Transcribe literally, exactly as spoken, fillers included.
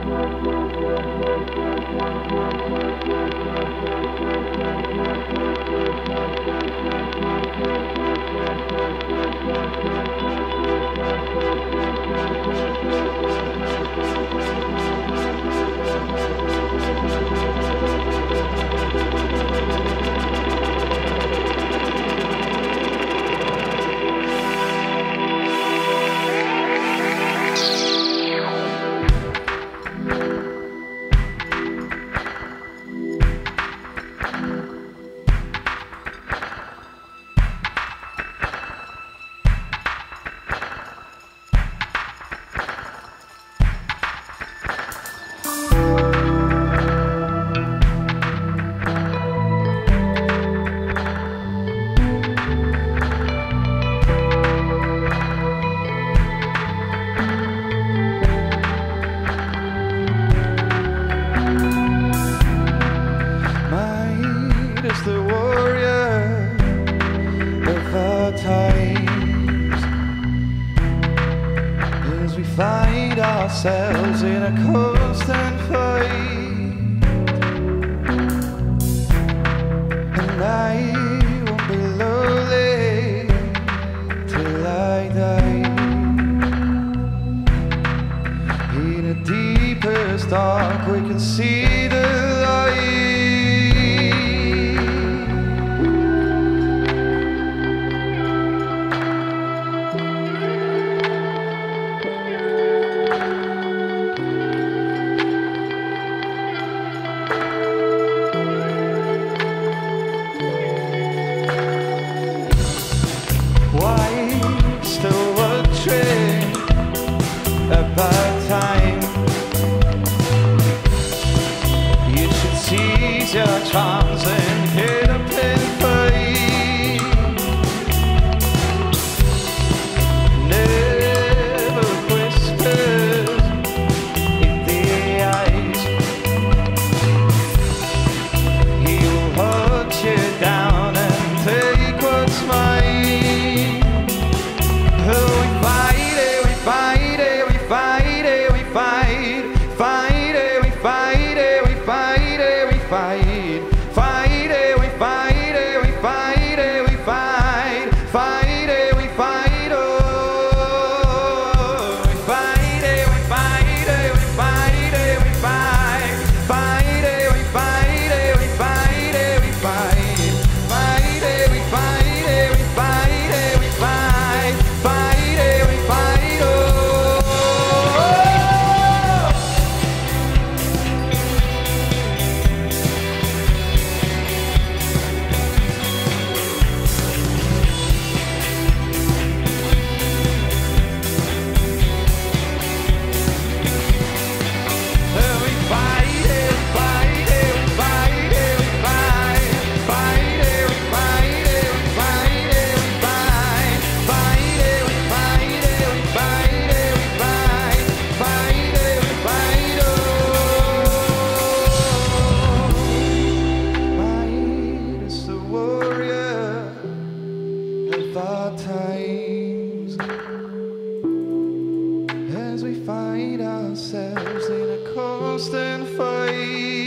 Find ourselves in a constant fight, and I won't be lonely till I die. In the deepest dark we can see the light. About time you should seize your chance and hit a pin fight. Never whispers in the eyes. He will hunt you down and take what's mine. Oh, we fight it, we fight it. Fight it, we fight, fight it, we fight it, we fight it, we fight, fight it, we fight it, we fight it, we fight, fight it, we fight, oh, we fight it, we fight it, we fight it, we fight, fight it, we fight it, we fight it, we fight, fight it, we fight it, we fight it, we fight, fight it, we fight, oh. Times as we find ourselves in a constant fight.